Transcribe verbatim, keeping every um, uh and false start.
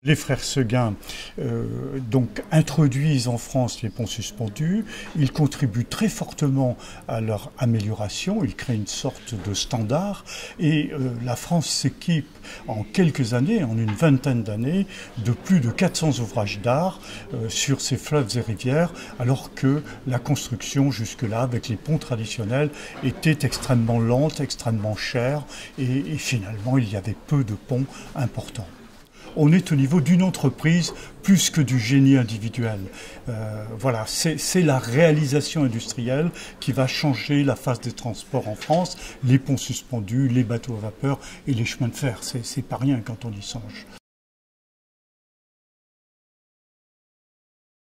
Les frères Seguin euh, donc, introduisent en France les ponts suspendus. Ils contribuent très fortement à leur amélioration. Ils créent une sorte de standard. Et euh, la France s'équipe en quelques années, en une vingtaine d'années, de plus de quatre cents ouvrages d'art euh, sur ces fleuves et rivières, alors que la construction jusque-là, avec les ponts traditionnels, était extrêmement lente, extrêmement chère. Et, et finalement, il y avait peu de ponts importants. On est au niveau d'une entreprise plus que du génie individuel. Euh, voilà, c'est la réalisation industrielle qui va changer la face des transports en France, les ponts suspendus, les bateaux à vapeur et les chemins de fer. C'est pas rien quand on y songe.